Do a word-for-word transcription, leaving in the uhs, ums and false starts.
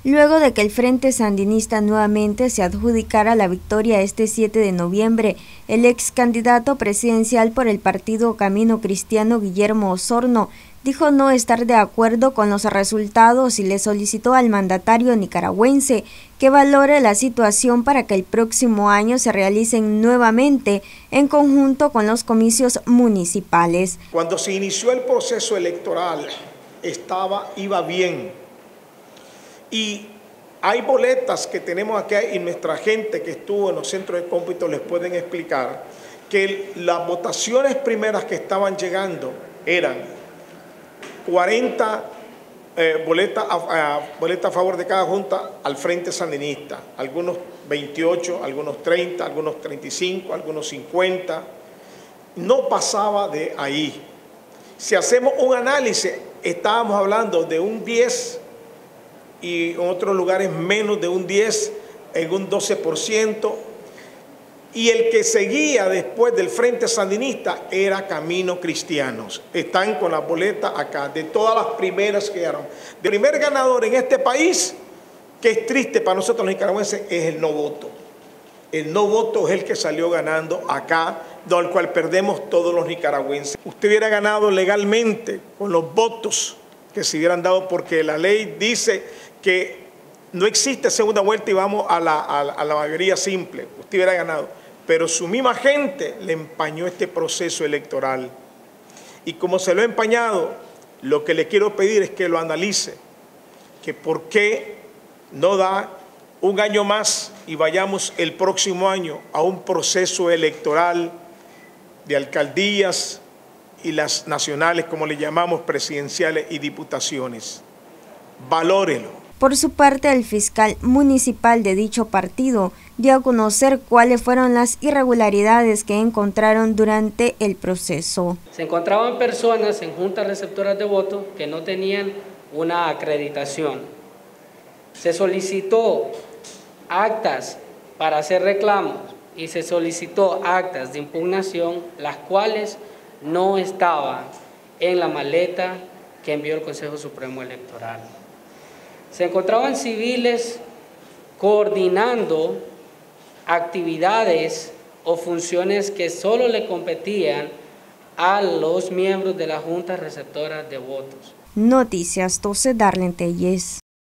Luego de que el Frente Sandinista nuevamente se adjudicara la victoria este siete de noviembre, el ex candidato presidencial por el partido Camino Cristiano, Guillermo Osorno, dijo no estar de acuerdo con los resultados y le solicitó al mandatario nicaragüense que valore la situación para que el próximo año se realicen nuevamente en conjunto con los comicios municipales. Cuando se inició el proceso electoral, estaba, iba bien. Y hay boletas que tenemos aquí y nuestra gente que estuvo en los centros de cómputo les pueden explicar que las votaciones primeras que estaban llegando eran cuarenta eh, boletas a, a, boleta a favor de cada junta al Frente Sandinista, algunos veintiocho, algunos treinta, algunos treinta y cinco, algunos cincuenta, no pasaba de ahí. Si hacemos un análisis, estábamos hablando de un diez y en otros lugares menos de un diez, en un doce por ciento, y el que seguía después del Frente Sandinista era Camino Cristianos. Están con la boleta acá, de todas las primeras que eran. El primer ganador en este país, que es triste para nosotros los nicaragüenses, es el no voto. El no voto es el que salió ganando acá, del cual perdemos todos los nicaragüenses. Usted hubiera ganado legalmente con los votos que se hubieran dado, porque la ley dice que no existe segunda vuelta y vamos a la, a la, a la mayoría simple. Usted hubiera ganado. Pero su misma gente le empañó este proceso electoral. Y como se lo ha empañado, lo que le quiero pedir es que lo analice, que por qué no da un año más y vayamos el próximo año a un proceso electoral de alcaldías y las nacionales, como le llamamos, presidenciales y diputaciones. Valórelo. Por su parte, el fiscal municipal de dicho partido dio a conocer cuáles fueron las irregularidades que encontraron durante el proceso. Se encontraban personas en juntas receptoras de votos que no tenían una acreditación. Se solicitó actas para hacer reclamos y se solicitó actas de impugnación, las cuales no estaban en la maleta que envió el Consejo Supremo Electoral. Se encontraban civiles coordinando actividades o funciones que solo le competían a los miembros de la Junta Receptora de Votos. Noticias doce, Darlene Telles.